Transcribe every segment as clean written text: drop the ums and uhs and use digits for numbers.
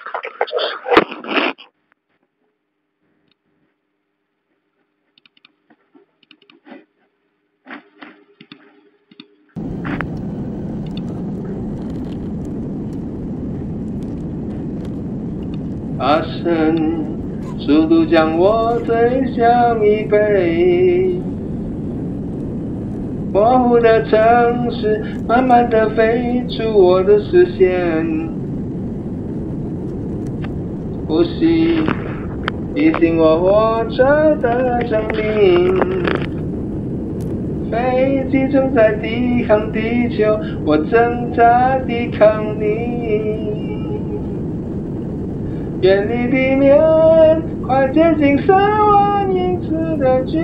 大声速度将我推向一杯模糊的城市，慢慢地飞出我的视线。呼吸提醒我活着的证明。飞机正在抵抗地球，我正在抵抗你。远离地面，快接近3万英尺的距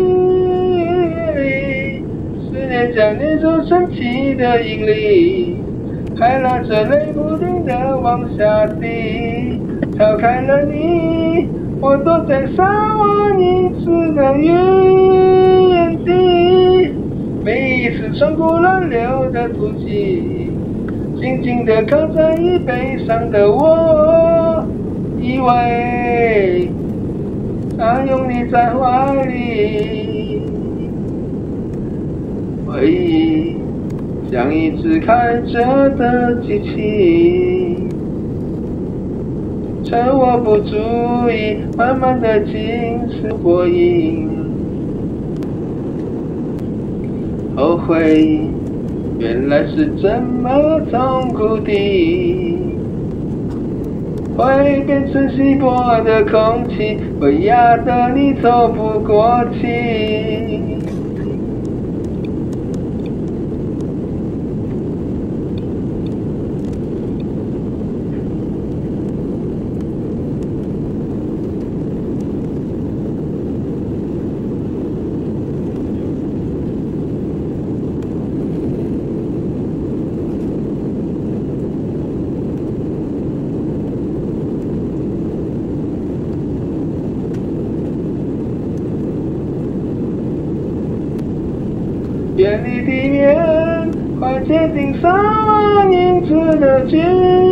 离。思念将你这神奇的引力，海浪着泪不停地往下滴。逃开了你，我躲在3万英尺的原地。每一次穿过乱流的足迹，紧紧地靠在椅背上的我。以为想拥你在怀里，回忆像一只开着的机器，趁我不注意，慢慢地侵蚀火影。后悔原来是这么痛苦的。会变成稀薄的空气，会压得你透不过气。远离地面，快接近3万英尺的距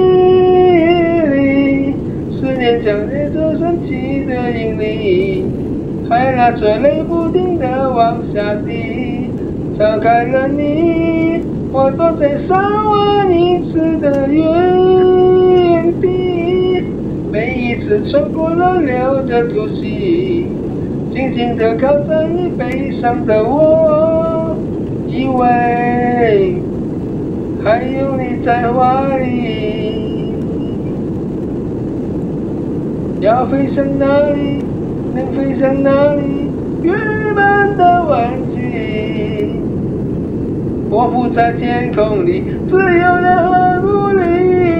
离。思念将你这神奇的引力，海浪着泪不停地往下滴。逃开了你，我躲在3万英尺的原地。每一次穿过了流的突袭，紧紧地靠在椅背上的我。以为还有你在怀里，要飞向哪里？能飞向哪里？郁闷的问题。我浮在天空里，自由的很无力。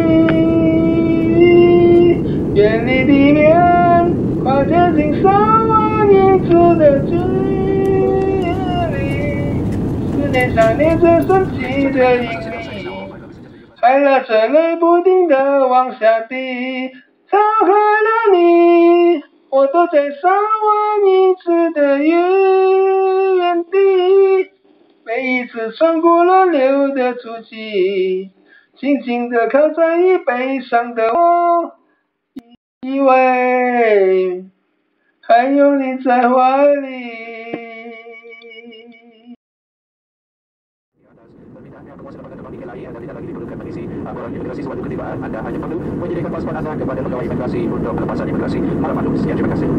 远离地面，快接近3万英尺的距离。念想念这神奇的引力，海浪着泪不停地往下滴。逃开了你，我躲在3万英尺的原地。每一次穿过了流的足迹，紧紧地靠在椅背上的我，以为还有你在怀里。 Imigrasi suatu ketibaan Anda hanya perlu menyediakan paspor Anda kepada pegawai imigrasi untuk pelepasan imigrasi. Harap maklum. Sekian, terima kasih.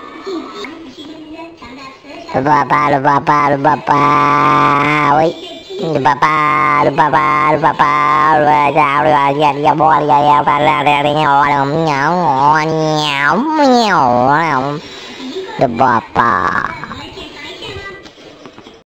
Lupa apa, woi. Papa.